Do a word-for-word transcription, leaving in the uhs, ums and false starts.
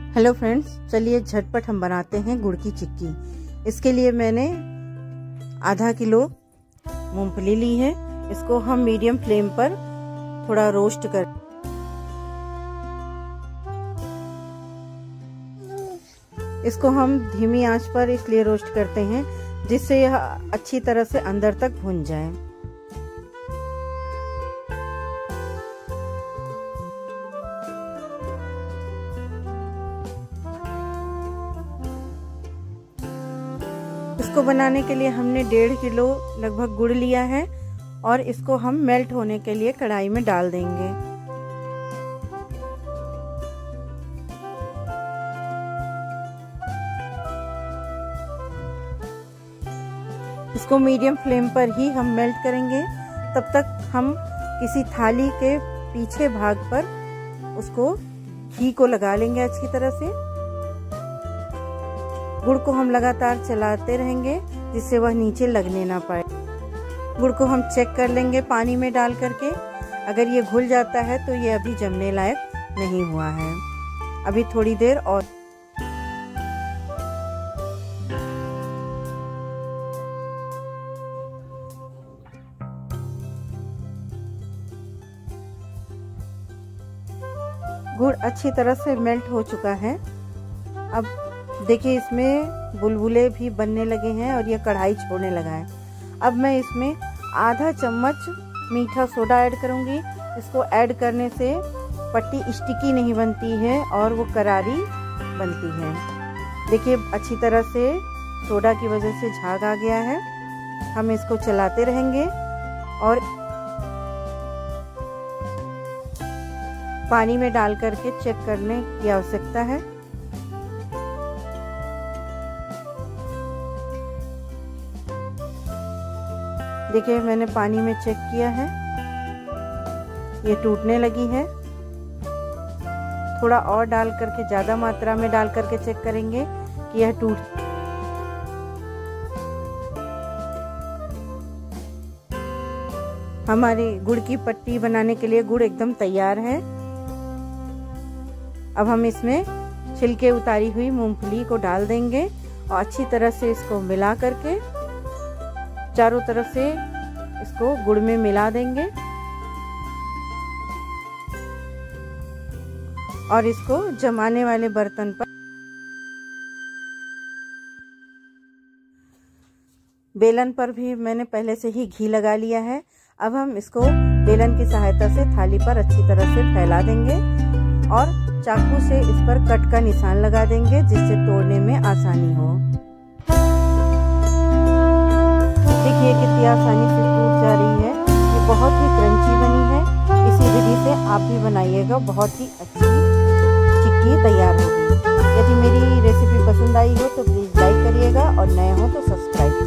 Hello friends, चलिए झटपट हम बनाते हैं गुड़ की चिक्की। इसके लिए मैंने आधा किलो मूंगफली ली है। इसको हम मीडियम फ्लेम पर थोड़ा रोस्ट कर इसको हम धीमी आंच पर इसलिए रोस्ट करते हैं जिससे यह अच्छी तरह से अंदर तक भुन जाए। इसको बनाने के लिए हमने डेढ़ किलो लगभग गुड़ लिया है और इसको हम मेल्ट होने के लिए कढ़ाई में डाल देंगे। इसको मीडियम फ्लेम पर ही हम मेल्ट करेंगे। तब तक हम किसी थाली के पीछे भाग पर उसको घी को लगा लेंगे अच्छी तरह से। गुड़ को हम लगातार चलाते रहेंगे जिससे वह नीचे लगने ना पाए। गुड़ को हम चेक कर लेंगे पानी में डाल करके। अगर ये घुल जाता है तो ये अभी जमने लायक नहीं हुआ है। अभी थोड़ी देर और गुड़ अच्छी तरह से मेल्ट हो चुका है। अब देखिए इसमें बुलबुले भी बनने लगे हैं और ये कढ़ाई छोड़ने लगा है। अब मैं इसमें आधा चम्मच मीठा सोडा ऐड करूंगी। इसको ऐड करने से पट्टी स्टिकी नहीं बनती है और वो करारी बनती है। देखिए अच्छी तरह से सोडा की वजह से झाग आ गया है। हम इसको चलाते रहेंगे और पानी में डाल करके चेक करने की आवश्यकता है। देखिए मैंने पानी में चेक किया है, ये टूटने लगी है। थोड़ा और डाल करके, ज़्यादा मात्रा में डाल करके चेक करेंगे कि यह टूट हमारी गुड़ की पट्टी बनाने के लिए गुड़ एकदम तैयार है। अब हम इसमें छिलके उतारी हुई मूंगफली को डाल देंगे और अच्छी तरह से इसको मिला करके चारों तरफ से इसको गुड़ में मिला देंगे और इसको जमाने वाले बर्तन पर बेलन पर भी मैंने पहले से ही घी लगा लिया है। अब हम इसको बेलन की सहायता से थाली पर अच्छी तरह से फैला देंगे और चाकू से इस पर कट का निशान लगा देंगे जिससे तोड़ने में आसानी हो। देखिए कितनी आसानी से टूट जा रही है। ये बहुत ही क्रंची बनी है। इसी विधि से आप भी बनाइएगा, बहुत ही अच्छी चिक्की तैयार होगी। यदि मेरी रेसिपी पसंद आई हो तो प्लीज़ लाइक करिएगा और नए हो तो सब्सक्राइब